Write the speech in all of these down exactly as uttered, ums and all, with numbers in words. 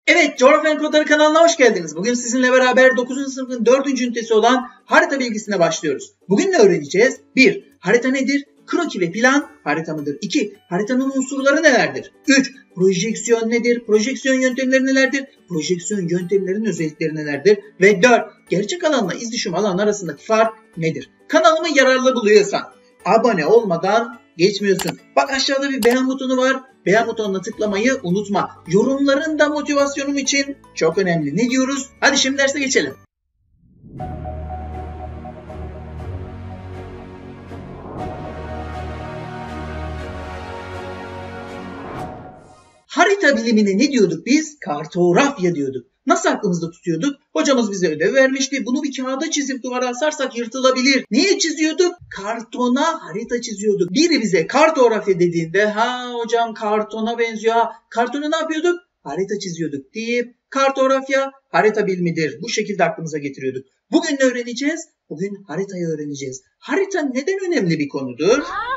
Evet, Coğrafya Kodları kanalına hoş geldiniz. Bugün sizinle beraber dokuzuncu sınıfın dördüncü ünitesi olan harita bilgisine başlıyoruz. Bugün ne öğreneceğiz? bir. Harita nedir? Kroki ve plan harita mıdır? iki. Haritanın unsurları nelerdir? üç. Projeksiyon nedir? Projeksiyon yöntemleri nelerdir? Projeksiyon yöntemlerinin özellikleri nelerdir? Ve dört. Gerçek alanla iz düşüm alan arasındaki fark nedir? Kanalımı yararlı buluyorsan abone olmadan geçmiyorsun. Bak aşağıda bir beğen butonu var. Beğen butonuna tıklamayı unutma. Yorumların da motivasyonum için çok önemli. Ne diyoruz? Hadi şimdi derse geçelim. Harita bilimine ne diyorduk biz? Kartografya diyorduk. Nasıl aklımızda tutuyorduk? Hocamız bize ödev vermişti. Bunu bir kağıda çizip duvara asarsak yırtılabilir. Niye çiziyorduk? Kartona harita çiziyorduk. Biri bize kartografya dediğinde ha hocam kartona benziyor. Ha, kartona ne yapıyorduk? Harita çiziyorduk deyip kartografya harita bilimidir. Bu şekilde aklımıza getiriyorduk. Bugün ne öğreneceğiz? Bugün haritayı öğreneceğiz. Harita neden önemli bir konudur?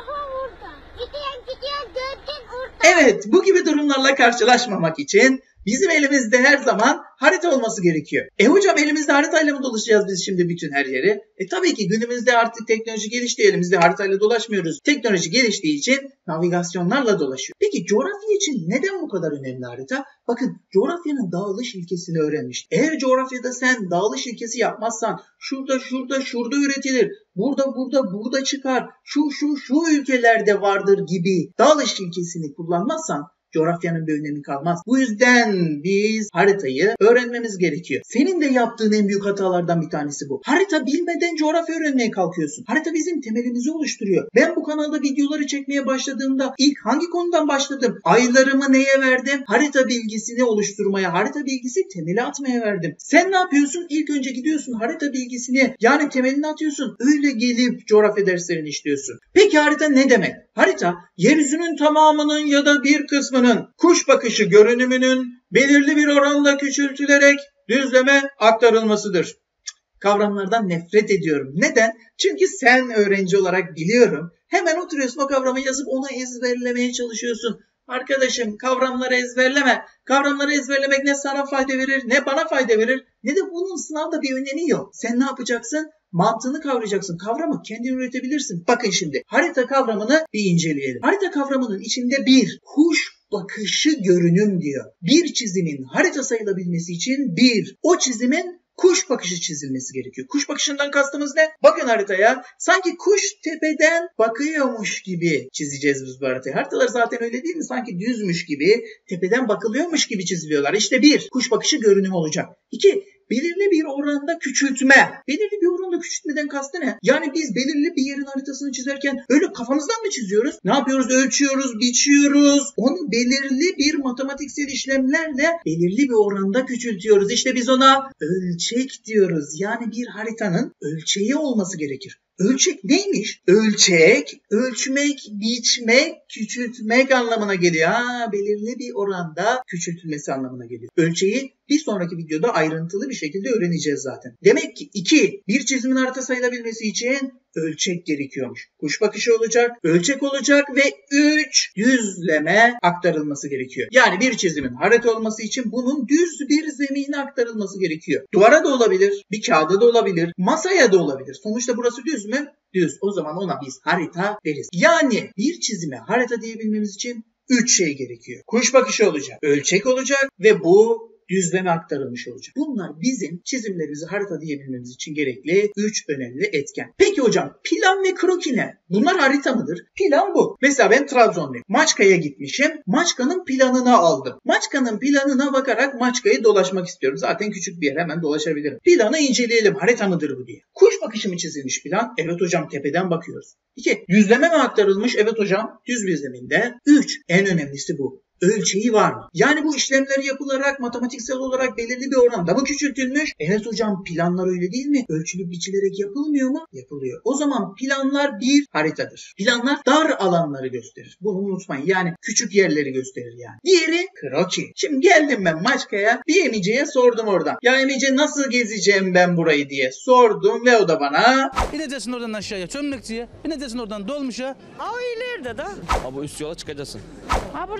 Evet, bu gibi durumlarla karşılaşmamak için bizim elimizde her zaman harita olması gerekiyor. E hocam elimizde haritayla mı dolaşacağız biz şimdi bütün her yeri? E tabii ki günümüzde artık teknoloji gelişti, elimizde haritayla dolaşmıyoruz. Teknoloji geliştiği için navigasyonlarla dolaşıyor. Peki coğrafya için neden bu kadar önemli harita? Bakın coğrafyanın dağılış ilkesini öğrenmiş. Eğer coğrafyada sen dağılış ilkesi yapmazsan şurada şurada şurada üretilir. Burada burada burada çıkar. Şu şu şu ülkelerde vardır gibi dağılış ilkesini kullanmazsan coğrafyanın bir önemi kalmaz. Bu yüzden biz haritayı öğrenmemiz gerekiyor. Senin de yaptığın en büyük hatalardan bir tanesi bu. Harita bilmeden coğrafya öğrenmeye kalkıyorsun. Harita bizim temelimizi oluşturuyor. Ben bu kanalda videoları çekmeye başladığımda ilk hangi konudan başladım? Aylarımı neye verdim? Harita bilgisini oluşturmaya, harita bilgisi temeli atmaya verdim. Sen ne yapıyorsun? İlk önce gidiyorsun harita bilgisini yani temelini atıyorsun. Öyle gelip coğrafya derslerini işliyorsun. Peki harita ne demek? Harita yeryüzünün tamamının ya da bir kısmının kuş bakışı görünümünün belirli bir oranda küçültülerek düzleme aktarılmasıdır. Kavramlardan nefret ediyorum. Neden? Çünkü sen öğrenci olarak biliyorum. Hemen oturuyorsun o kavramı yazıp onu ezberlemeye çalışıyorsun. Arkadaşım kavramları ezberleme. Kavramları ezberlemek ne sana fayda verir ne bana fayda verir ne de bunun sınavda bir önemi yok. Sen ne yapacaksın? Mantığını kavrayacaksın. Kavramı kendin üretebilirsin. Bakın şimdi harita kavramını bir inceleyelim. Harita kavramının içinde bir kuş bakışı görünüm diyor. Bir çizimin harita sayılabilmesi için bir o çizimin kuş bakışı çizilmesi gerekiyor. Kuş bakışından kastımız ne? Bakın haritaya. Sanki kuş tepeden bakıyormuş gibi çizeceğiz biz bu haritayı. Haritalar zaten öyle değil mi? Sanki düzmüş gibi, tepeden bakılıyormuş gibi çiziliyorlar. İşte bir, kuş bakışı görünüm olacak. İki, belirli bir oranda küçültme. Belirli bir oranda küçültmeden kastı ne? Yani biz belirli bir yerin haritasını çizerken öyle kafamızdan mı çiziyoruz? Ne yapıyoruz? Ölçüyoruz, biçiyoruz. Onu belirli bir matematiksel işlemlerle belirli bir oranda küçültüyoruz. İşte biz ona ölçek diyoruz. Yani bir haritanın ölçeği olması gerekir. Ölçek neymiş? Ölçek, ölçmek, biçmek, küçültmek anlamına geliyor. Ha, belirli bir oranda küçültülmesi anlamına geliyor. Ölçeği bir sonraki videoda ayrıntılı bir şekilde öğreneceğiz zaten. Demek ki iki, bir çizimin harita sayılabilmesi için ölçek gerekiyormuş. Kuş bakışı olacak, ölçek olacak ve üç, düzleme aktarılması gerekiyor. Yani bir çizimin harita olması için bunun düz bir zemine aktarılması gerekiyor. Duvara da olabilir, bir kağıda da olabilir, masaya da olabilir. Sonuçta burası düz mü? Düz. O zaman ona biz harita deriz. Yani bir çizime harita diyebilmemiz için üç şey gerekiyor. Kuş bakışı olacak, ölçek olacak ve bu düzleme aktarılmış olacak. Bunlar bizim çizimlerimizi harita diyebilmemiz için gerekli üç önemli etken. Peki hocam plan ve kroki ne? Bunlar harita mıdır? Plan bu. Mesela ben Trabzonluyum. Maçka'ya gitmişim. Maçka'nın planını aldım. Maçka'nın planına bakarak Maçka'yı dolaşmak istiyorum. Zaten küçük bir yer, hemen dolaşabilirim. Planı inceleyelim. Harita mıdır bu diye. Kuş bakışı mı çizilmiş plan? Evet hocam, tepeden bakıyoruz. İki, düzleme mi aktarılmış? Evet hocam, düz bir zeminde. Üç, en önemlisi bu. Ölçeği var mı? Yani bu işlemler yapılarak matematiksel olarak belirli bir oranda mı küçültülmüş? Evet hocam, planlar öyle değil mi? Ölçülüp biçilerek yapılmıyor mu? Yapılıyor. O zaman planlar bir haritadır. Planlar dar alanları gösterir. Bunu unutmayın. Yani küçük yerleri gösterir yani. Diğeri kroki. Şimdi geldim ben Maçka'ya. Bir Emice'ye sordum oradan. Ya Emice nasıl gezeceğim ben burayı diye sordum ve o da bana İneceksin oradan aşağıya Çömlekçi'ye. İneceksin oradan Dolmuş'a. Ha o ileride de. Ha bu üst yola çıkacaksın. Ha buradan aşağı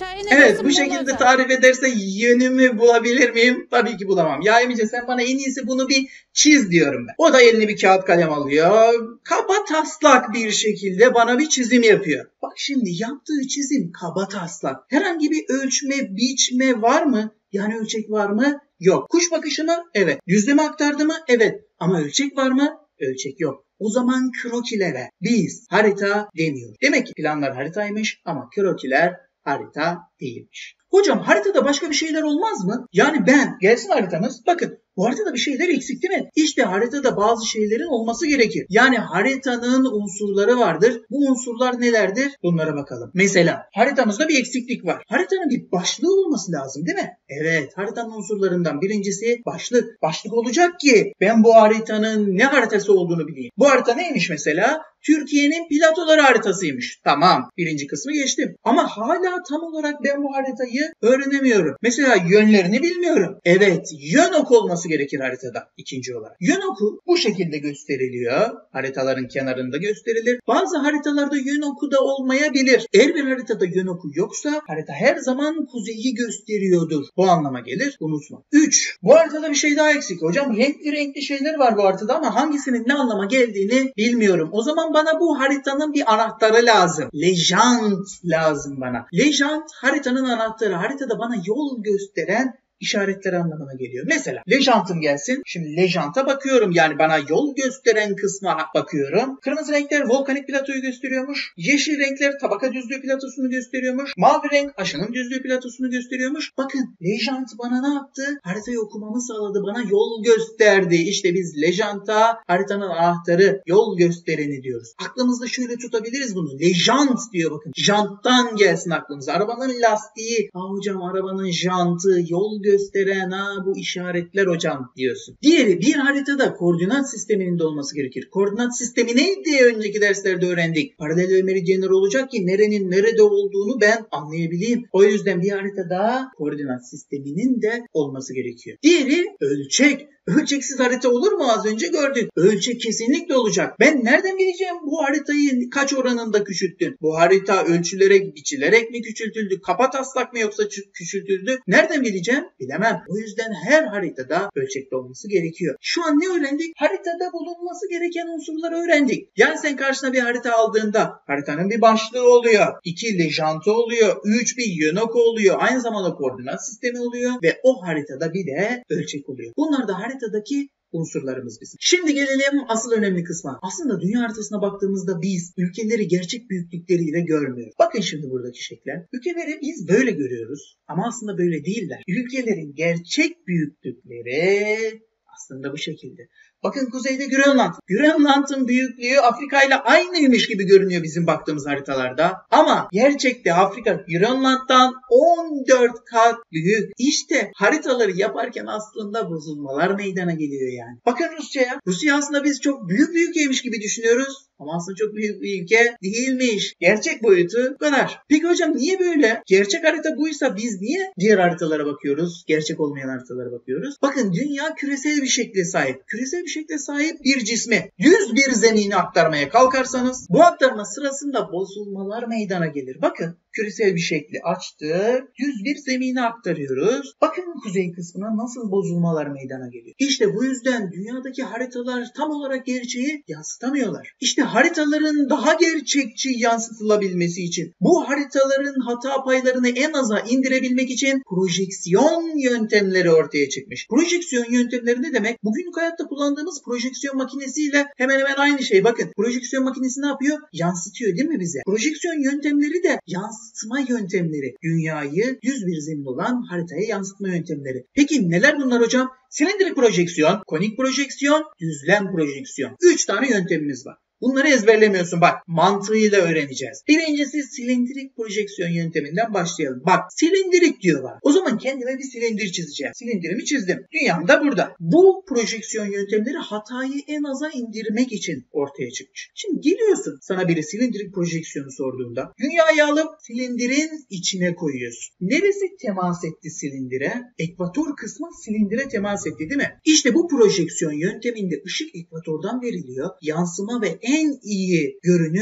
Evet, bu şekilde tarif ederse yönümü bulabilir miyim? Tabii ki bulamam. Ya Emice, sen bana en iyisi bunu bir çiz diyorum ben. O da eline bir kağıt kalem alıyor. Kaba taslak bir şekilde bana bir çizim yapıyor. Bak şimdi yaptığı çizim kaba taslak. Herhangi bir ölçme, biçme var mı? Yani ölçek var mı? Yok. Kuş bakışı mı? Evet. Düzleme aktardı mı? Evet. Ama ölçek var mı? Ölçek yok. O zaman krokilere biz harita demiyoruz. Demek ki planlar haritaymış ama krokiler harita değilmiş. Hocam haritada başka bir şeyler olmaz mı? Yani ben, gelsin haritamız, bakın bu haritada bir şeyler eksik değil mi? İşte haritada bazı şeylerin olması gerekir. Yani haritanın unsurları vardır. Bu unsurlar nelerdir? Bunlara bakalım. Mesela haritamızda bir eksiklik var. Haritanın bir başlığı olması lazım değil mi? Evet, haritanın unsurlarından birincisi başlık. Başlık olacak ki ben bu haritanın ne haritası olduğunu bileyim. Bu harita neymiş mesela? Türkiye'nin platoları haritasıymış. Tamam, birinci kısmı geçtim. Ama hala tam olarak ben bu haritayı öğrenemiyorum. Mesela yönlerini bilmiyorum. Evet, yön oku olması gerekir haritada ikinci olarak. Yön oku bu şekilde gösteriliyor. Haritaların kenarında gösterilir. Bazı haritalarda yön oku da olmayabilir. Eğer bir haritada yön oku yoksa harita her zaman kuzeyi gösteriyordur. Bu anlama gelir. Unutma. üç. Bu haritada bir şey daha eksik. Hocam renkli renkli şeyler var bu haritada ama hangisinin ne anlama geldiğini bilmiyorum. O zaman bana bu haritanın bir anahtarı lazım. Legend lazım bana. Legend haritanın anahtarı. Haritada bana yol gösteren işaretler anlamına geliyor. Mesela Legend'ım gelsin. Şimdi Legend'a bakıyorum. Yani bana yol gösteren kısma bakıyorum. Kırmızı renkler volkanik platoyu gösteriyormuş. Yeşil renkler tabaka düzlüğü platosunu gösteriyormuş. Mavi renk aşının düzlüğü platosunu gösteriyormuş. Bakın Legend bana ne yaptı? Haritayı okumamı sağladı. Bana yol gösterdi. İşte biz Legend'a haritanın anahtarı, yol göstereni diyoruz. Aklımızda şöyle tutabiliriz bunu. Legend diyor bakın. Janttan gelsin aklımıza. Arabanın lastiği. Ha hocam arabanın jantı, yol gösteren ha bu işaretler hocam diyorsun. Diğeri bir haritada koordinat sisteminin de olması gerekir. Koordinat sistemi neydi önceki derslerde öğrendik? Paralel ve meridyenler olacak ki nerenin nerede olduğunu ben anlayabileyim. O yüzden bir haritada koordinat sisteminin de olması gerekiyor. Diğeri ölçek. Ölçeksiz harita olur mu? Az önce gördük. Ölçek kesinlikle olacak. Ben nereden bileceğim bu haritayı kaç oranında küçülttün? Bu harita ölçülerek, biçilerek mi küçültüldü? Kapa taslak mı yoksa küçültüldü? Nereden bileceğim? Bilemem. O yüzden her haritada ölçekli olması gerekiyor. Şu an ne öğrendik? Haritada bulunması gereken unsurları öğrendik. Yani sen karşına bir harita aldığında haritanın bir başlığı oluyor. iki lejantı oluyor. üç bir yön oku oluyor. Aynı zamanda koordinat sistemi oluyor. Ve o haritada bir de ölçek oluyor. Bunlar da haritadaki unsurlarımız bizim. Şimdi gelelim asıl önemli kısma. Aslında dünya haritasına baktığımızda biz ülkeleri gerçek büyüklükleriyle görmüyoruz. Bakın şimdi buradaki şekle. Ülkeleri biz böyle görüyoruz ama aslında böyle değiller. Ülkelerin gerçek büyüklükleri aslında bu şekilde. Bakın kuzeyde Grönland. Grönland'ın büyüklüğü Afrika ile aynıymış gibi görünüyor bizim baktığımız haritalarda. Ama gerçekte Afrika Grönland'dan on dört kat büyük. İşte haritaları yaparken aslında bozulmalar meydana geliyor yani. Bakın Rusya'ya. Rusya aslında biz çok büyük bir ülkeymiş gibi düşünüyoruz. Ama aslında çok büyük bir ülke değilmiş. Gerçek boyutu bu kadar. Peki hocam niye böyle? Gerçek harita buysa biz niye diğer haritalara bakıyoruz? Gerçek olmayan haritalara bakıyoruz. Bakın dünya küresel bir şekle sahip. Küresel bir şekle sahip bir cisme düz bir zemini aktarmaya kalkarsanız bu aktarma sırasında bozulmalar meydana gelir. Bakın küresel bir şekli açtık. Düz bir zemini aktarıyoruz. Bakın kuzey kısmına nasıl bozulmalar meydana geliyor. İşte bu yüzden dünyadaki haritalar tam olarak gerçeği yansıtamıyorlar. İşte haritaların daha gerçekçi yansıtılabilmesi için bu haritaların hata paylarını en aza indirebilmek için projeksiyon yöntemleri ortaya çıkmış. Projeksiyon yöntemleri ne demek? Bugünkü hayatta kullandığımız projeksiyon makinesiyle hemen hemen aynı şey. Bakın projeksiyon makinesi ne yapıyor? Yansıtıyor değil mi bize? Projeksiyon yöntemleri de yansıtma yöntemleri. Dünyayı düz bir zemin olan haritaya yansıtma yöntemleri. Peki neler bunlar hocam? Silindirik projeksiyon, konik projeksiyon, düzlem projeksiyon. Üç tane yöntemimiz var. Bunları ezberlemiyorsun bak. Mantığıyla öğreneceğiz. Birincisi silindirik projeksiyon yönteminden başlayalım. Bak silindirik diyorlar. O zaman kendime bir silindir çizeceğim. Silindirimi çizdim. Dünyam da burada. Bu projeksiyon yöntemleri hatayı en aza indirmek için ortaya çıkmış. Şimdi geliyorsun sana biri silindirik projeksiyonu sorduğunda dünyayı alıp silindirin içine koyuyorsun. Neresi temas etti silindire? Ekvator kısmı silindire temas etti değil mi? İşte bu projeksiyon yönteminde ışık ekvatordan veriliyor. Yansıma ve en iyi görünüm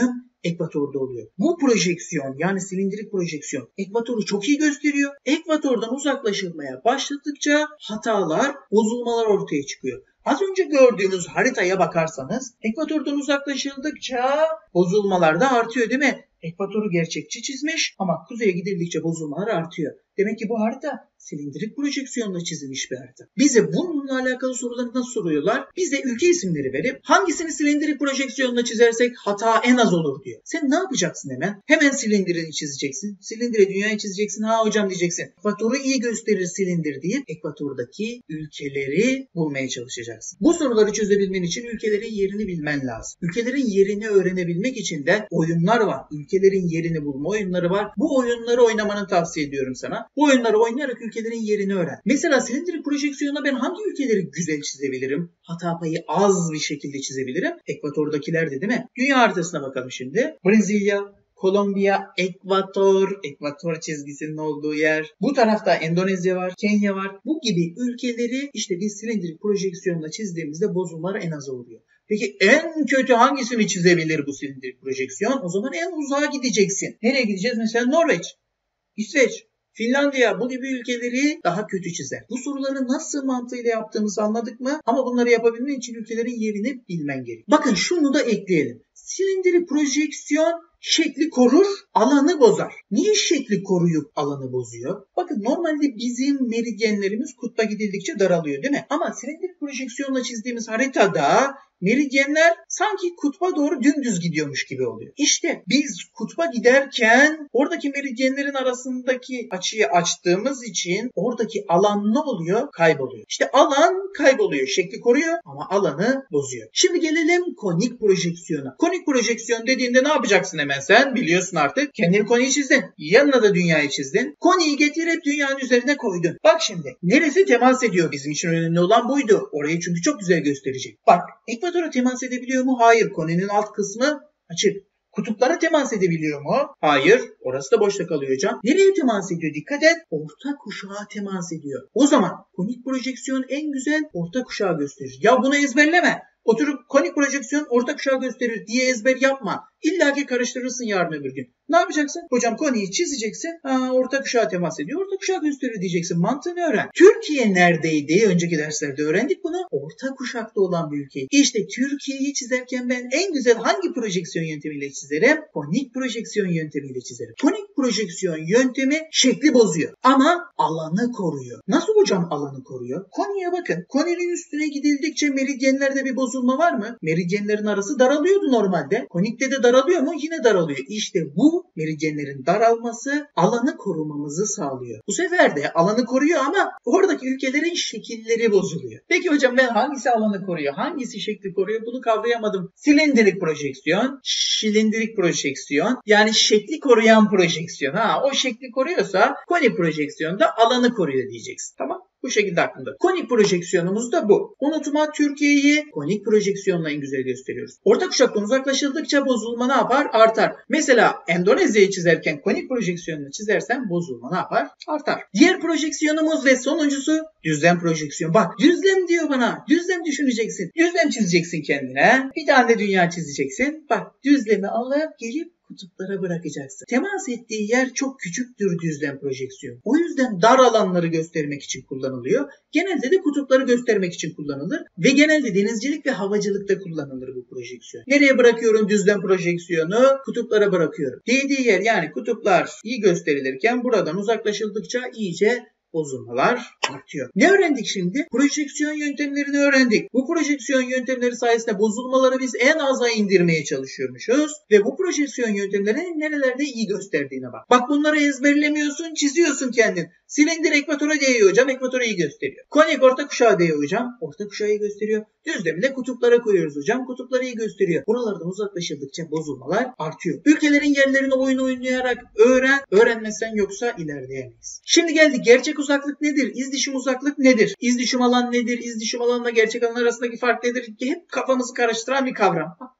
ekvatorda oluyor. Bu projeksiyon yani silindirik projeksiyon ekvatoru çok iyi gösteriyor. Ekvatordan uzaklaşılmaya başladıkça hatalar, bozulmalar ortaya çıkıyor. Az önce gördüğümüz haritaya bakarsanız ekvatordan uzaklaşıldıkça bozulmalar da artıyor değil mi? Ekvatoru gerçekçi çizmiş ama kuzeye gidildikçe bozulmalar artıyor. Demek ki bu harita silindirik projeksiyonla çizilmiş bir harita. Bize bununla alakalı soruları nasıl soruyorlar? Bize ülke isimleri verip hangisini silindirik projeksiyonla çizersek hata en az olur diyor. Sen ne yapacaksın hemen? Hemen silindirini çizeceksin. Silindire dünyayı çizeceksin. Ha hocam diyeceksin. Ekvatoru iyi gösterir silindir deyip ekvatordaki ülkeleri bulmaya çalışacaksın. Bu soruları çözebilmen için ülkelerin yerini bilmen lazım. Ülkelerin yerini öğrenebilmek için de oyunlar var. Ülkelerin yerini bulma oyunları var. Bu oyunları oynamanı tavsiye ediyorum sana. Bu oyunları oynayarak ülkelerin yerini öğren. Mesela silindirik projeksiyona ben hangi ülkeleri güzel çizebilirim? Hata payı az bir şekilde çizebilirim. Ekvatordakiler de değil mi? Dünya haritasına bakalım şimdi. Brezilya, Kolombiya, Ekvator, Ekvator çizgisinin olduğu yer. Bu tarafta Endonezya var, Kenya var. Bu gibi ülkeleri işte biz silindirik projeksiyonla çizdiğimizde bozulmalar en az oluyor. Peki en kötü hangisini çizebilir bu silindirik projeksiyon? O zaman en uzağa gideceksin. Nereye gideceğiz? Mesela Norveç, İsveç, Finlandiya bu gibi ülkeleri daha kötü çizer. Bu soruları nasıl mantığıyla yaptığımızı anladık mı? Ama bunları yapabilmen için ülkelerin yerini bilmen gerekiyor. Bakın şunu da ekleyelim. Silindirik projeksiyon şekli korur, alanı bozar. Niye şekli koruyup alanı bozuyor? Bakın normalde bizim meridyenlerimiz kutba gidildikçe daralıyor değil mi? Ama silindirik projeksiyonla çizdiğimiz haritada meridyenler sanki kutba doğru dümdüz gidiyormuş gibi oluyor. İşte biz kutba giderken oradaki meridyenlerin arasındaki açıyı açtığımız için oradaki alan ne oluyor? Kayboluyor. İşte alan kayboluyor. Şekli koruyor ama alanı bozuyor. Şimdi gelelim konik projeksiyona. Konik projeksiyon dediğinde ne yapacaksın hemen sen? Biliyorsun artık. Kendini koniyi çizdin. Yanına da dünyayı çizdin. Koniyi getirip dünyanın üzerine koydun. Bak şimdi. Neresi temas ediyor? Bizim için önemli olan buydu. Orayı çünkü çok güzel gösterecek. Bak. Ekvatora temas edebiliyor mu? Hayır. Koninin alt kısmı açık. Kutuplara temas edebiliyor mu? Hayır. Orası da boşta kalıyor hocam. Nereye temas ediyor? Dikkat et. Orta kuşağa temas ediyor. O zaman konik projeksiyon en güzel orta kuşağı gösterir. Ya bunu ezberleme. Oturup konik projeksiyon orta kuşağı gösterir diye ezber yapma. İlla ki karıştırırsın yarın öbür gün. Ne yapacaksın? Hocam koniyi çizeceksin. Aa, orta kuşağa temas ediyor. Orta kuşağı gösterir diyeceksin. Mantığını öğren. Türkiye neredeydi? Önceki derslerde öğrendik bunu. Orta kuşakta olan bir ülke. İşte Türkiye'yi çizerken ben en güzel hangi projeksiyon yöntemiyle çizerim? Konik projeksiyon yöntemiyle çizerim. Konik projeksiyon yöntemi şekli bozuyor. Ama alanı koruyor. Nasıl hocam alanı koruyor? Koniye bakın. Koninin üstüne gidildikçe meridyenlerde bir bozulma var mı? Meridyenlerin arası daralıyordu normalde. Konikte de daralıyor mu? Yine daralıyor. İşte bu meridyenlerin daralması alanı korumamızı sağlıyor. Bu sefer de alanı koruyor ama oradaki ülkelerin şekilleri bozuluyor. Peki hocam ben hangisi alanı koruyor? Hangisi şekli koruyor? Bunu kavrayamadım. Silindirik projeksiyon, silindirik projeksiyon yani şekli koruyan projeksiyon. Ha, o şekli koruyorsa konik projeksiyon da alanı koruyor diyeceksin. Tamam? Bu şekilde aklında. Konik projeksiyonumuz da bu. Unutma Türkiye'yi konik projeksiyonla en güzel gösteriyoruz. Orta kuşaktan uzaklaşıldıkça bozulma ne yapar? Artar. Mesela Endonezya'yı çizerken konik projeksiyonunu çizersen bozulma ne yapar? Artar. Diğer projeksiyonumuz ve sonuncusu düzlem projeksiyon. Bak düzlem diyor bana. Düzlem düşüneceksin. Düzlem çizeceksin kendine. Bir tane de dünya çizeceksin. Bak düzlemi alıp gelip kutuplara bırakacaksın. Temas ettiği yer çok küçüktür düzlem projeksiyon. O yüzden dar alanları göstermek için kullanılıyor. Genelde de kutupları göstermek için kullanılır. Ve genelde denizcilik ve havacılıkta kullanılır bu projeksiyon. Nereye bırakıyorum düzlem projeksiyonu? Kutuplara bırakıyorum. Değdiği yer yani kutuplar iyi gösterilirken buradan uzaklaşıldıkça iyice bozulmalar artıyor. Ne öğrendik şimdi? Projeksiyon yöntemlerini öğrendik. Bu projeksiyon yöntemleri sayesinde bozulmaları biz en aza indirmeye çalışıyormuşuz. Ve bu projeksiyon yöntemlerinin nerelerde iyi gösterdiğine bak. Bak bunları ezberlemiyorsun, çiziyorsun kendin. Silindir ekvatora değiyor hocam, ekvatora iyi gösteriyor. Konik orta kuşağı değiyor hocam, orta kuşağı iyi gösteriyor. Düzlemi de kutuplara koyuyoruz hocam, kutupları iyi gösteriyor. Buralardan uzaklaşıldıkça bozulmalar artıyor. Ülkelerin yerlerini oyun oynayarak öğren, öğrenmezsen yoksa ilerleyemeyiz. Şimdi geldik, gerçek uzaklık nedir? İzdişim uzaklık nedir? İzdişim alan nedir? İzdişim alanla gerçek alan arasındaki fark nedir? Hep kafamızı karıştıran bir kavram.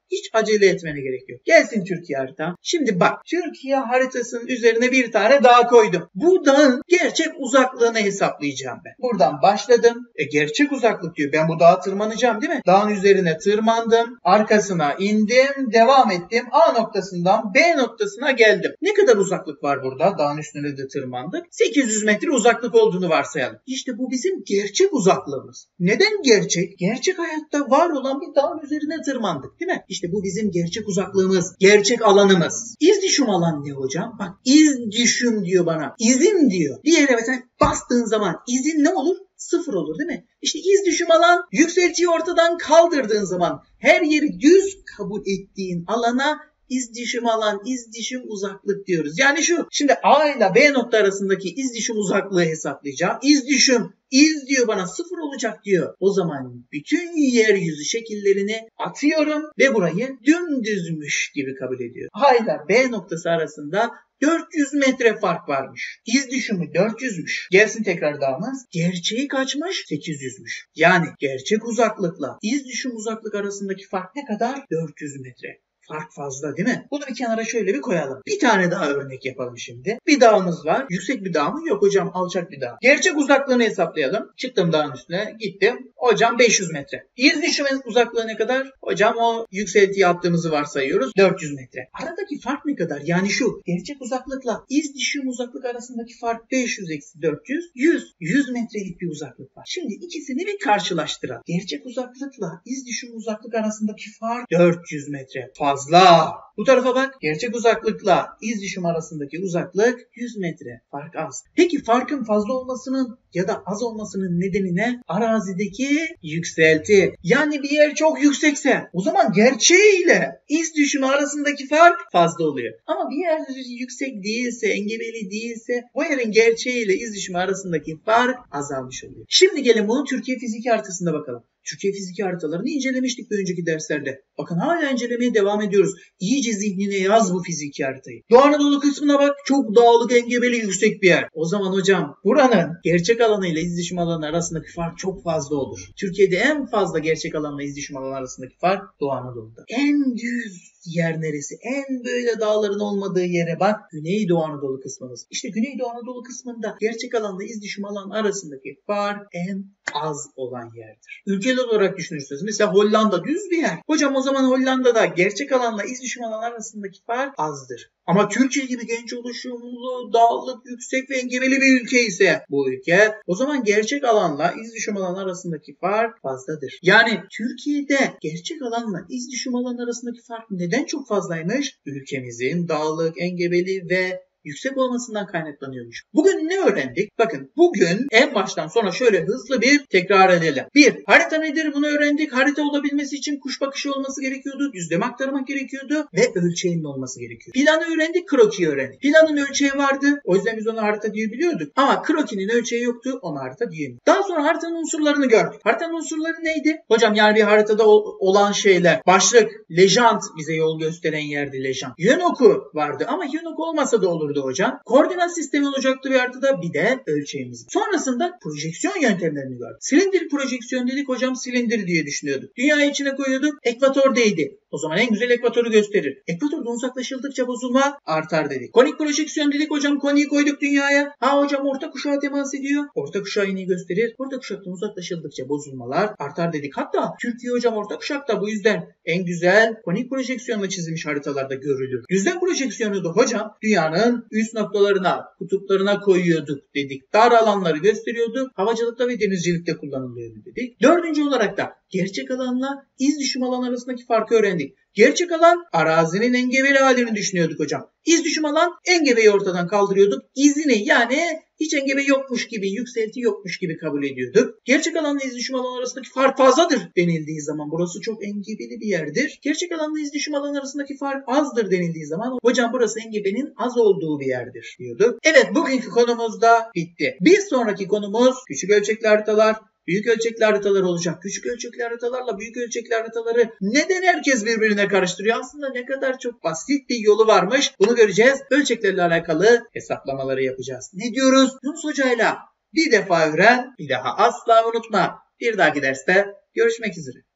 Hiç acele etmene gerek yok. Gelsin Türkiye harita. Şimdi bak, Türkiye haritasının üzerine bir tane dağ koydum. Bu dağın gerçek uzaklığını hesaplayacağım ben. Buradan başladım. E gerçek uzaklık diyor. Ben bu dağa tırmanacağım değil mi? Dağın üzerine tırmandım. Arkasına indim. Devam ettim. A noktasından B noktasına geldim. Ne kadar uzaklık var burada? Dağın üstüne de tırmandık. sekiz yüz metre uzaklık olduğunu varsayalım. İşte bu bizim gerçek uzaklığımız. Neden gerçek? Gerçek hayatta var olan bir dağın üzerine tırmandık değil mi? İşte bu bizim gerçek uzaklığımız. Gerçek alanımız. İz düşüm alan ne hocam? Bak, iz düşüm diyor bana. İzin diyor. Diğer mesela bastığın zaman izin ne olur? Sıfır olur değil mi? İşte iz düşüm alan, yükseltiyi ortadan kaldırdığın zaman her yeri düz kabul ettiğin alana iz düşüm alan, iz düşüm uzaklık diyoruz. Yani şu, şimdi A ile B nokta arasındaki iz düşüm uzaklığı hesaplayacağım. İz düşüm, iz diyor bana sıfır olacak diyor. O zaman bütün yeryüzü şekillerini atıyorum ve burayı dümdüzmüş gibi kabul ediyorum. A ile B noktası arasında dört yüz metre fark varmış. İz düşümü dört yüzmüş. Gelsin tekrar dağımız. Gerçeği kaçmış? sekiz yüzmüş. Yani gerçek uzaklıkla iz düşüm uzaklık arasındaki fark ne kadar? dört yüz metre. Fark fazla değil mi? Bunu bir kenara şöyle bir koyalım. Bir tane daha örnek yapalım şimdi. Bir dağımız var. Yüksek bir dağ mı? Yok hocam, alçak bir dağ. Gerçek uzaklığını hesaplayalım. Çıktım dağın üstüne, gittim. Hocam beş yüz metre. İz düşümün uzaklığı ne kadar? Hocam o yükseltiyi attığımızı varsayıyoruz. dört yüz metre. Aradaki fark ne kadar? Yani şu, gerçek uzaklıkla iz düşüm uzaklık arasındaki fark beş yüz eksi dört yüz. yüz. yüz metrelik bir uzaklık var. Şimdi ikisini bir karşılaştıralım. Gerçek uzaklıkla iz düşüm uzaklık arasındaki fark dört yüz metre. Fazla. Bu tarafa bak. Gerçek uzaklıkla iz düşüm arasındaki uzaklık yüz metre. Fark az. Peki farkın fazla olmasının ya da az olmasının nedeni ne? Arazideki yükselti. Yani bir yer çok yüksekse o zaman gerçeğiyle iz düşümü arasındaki fark fazla oluyor. Ama bir yer yüksek değilse, engebeli değilse o yerin gerçeğiyle iz düşümü arasındaki fark azalmış oluyor. Şimdi gelin bunu Türkiye fiziki haritasında bakalım. Türkiye fiziki haritalarını incelemiştik bir önceki derslerde. Bakın hala incelemeye devam ediyoruz. İyice zihnine yaz bu fiziki haritayı. Doğu Anadolu kısmına bak. Çok dağlık, engebeli, yüksek bir yer. O zaman hocam buranın gerçek alanı ile iz düşüm alanı arasındaki fark çok fazla olur. Türkiye'de en fazla gerçek alanla iz düşüm alanı arasındaki fark Doğu Anadolu'da. En düz yer neresi? En böyle dağların olmadığı yere bak. Güneydoğu Anadolu kısmımız. İşte Güneydoğu Anadolu kısmında gerçek alanla iz düşüm alanı arasındaki fark en az olan yerdir. Ülkeler olarak düşünürseniz mesela Hollanda düz bir yer. Hocam o zaman Hollanda'da gerçek alanla iz düşüm alanı arasındaki fark azdır. Ama Türkiye gibi genç oluşumlu, dağlık, yüksek ve engebeli bir ülke ise bu ülke, o zaman gerçek alanla iz düşüm alanı arasındaki fark fazladır. Yani Türkiye'de gerçek alanla iz düşüm alanı arasındaki fark neden çok fazlaymış? Ülkemizin dağlık, engebeli ve yüksek olmasından kaynaklanıyormuş. Bugün ne öğrendik? Bakın bugün en baştan sona şöyle hızlı bir tekrar edelim. Bir, harita nedir? Bunu öğrendik. Harita olabilmesi için kuş bakışı olması gerekiyordu. Düzlem aktarmak gerekiyordu. Ve ölçeğinin olması gerekiyor. Planı öğrendik, krokiyi öğrendik. Planın ölçeği vardı. O yüzden biz ona harita diyebiliyorduk. Ama krokinin ölçeği yoktu. Ona harita diyemiyorduk. Daha sonra haritanın unsurlarını gördük. Haritanın unsurları neydi? Hocam yani bir haritada olan şeyler. Başlık, lejant bize yol gösteren yerdi lejant. Yön oku vardı ama yön oku olmasa da olurdu hocam. Koordinat sistemi olacaktı bir haritada, bir de ölçeğimiz. Sonrasında projeksiyon yöntemlerini gördük. Silindir projeksiyon dedik hocam, silindir diye düşünüyorduk. Dünyayı içine koyuyorduk, ekvator değdi. O zaman en güzel ekvatoru gösterir. Ekvatordan uzaklaşıldıkça bozulma artar dedik. Konik projeksiyon dedik hocam, koniği koyduk dünyaya. Ha hocam orta kuşağa temas ediyor. Orta kuşağı iğneyi gösterir. Orta kuşaktan uzaklaşıldıkça bozulmalar artar dedik. Hatta Türkiye hocam orta kuşakta, bu yüzden en güzel konik projeksiyonla çizilmiş haritalarda görülür. Düzlem projeksiyonu da hocam dünyanın üst noktalarına, kutuplarına koyuyorduk dedik. Dar alanları gösteriyordu. Havacılıkta ve denizcilikte kullanılıyordu dedik. Dördüncü olarak da gerçek alanla iz düşüm alanı arasındaki farkı öğrendik. Gerçek alan arazinin engebeli halini düşünüyorduk hocam. İz düşüm alan engebeyi ortadan kaldırıyorduk. İzini yani hiç engebe yokmuş gibi, yükselti yokmuş gibi kabul ediyorduk. Gerçek alanla iz düşüm alanı arasındaki fark fazladır denildiği zaman burası çok engebeli bir yerdir. Gerçek alanla iz düşüm alanı arasındaki fark azdır denildiği zaman hocam burası engebenin az olduğu bir yerdir diyorduk. Evet, bugünkü konumuz da bitti. Bir sonraki konumuz küçük ölçekli haritalar. Büyük ölçekli haritalar olacak. Küçük ölçekli haritalarla büyük ölçekli haritaları neden herkes birbirine karıştırıyor? Aslında ne kadar çok basit bir yolu varmış. Bunu göreceğiz. Ölçeklerle alakalı hesaplamaları yapacağız. Ne diyoruz? Yunus Hoca'yla bir defa öğren, bir daha asla unutma. Bir dahaki derste görüşmek üzere.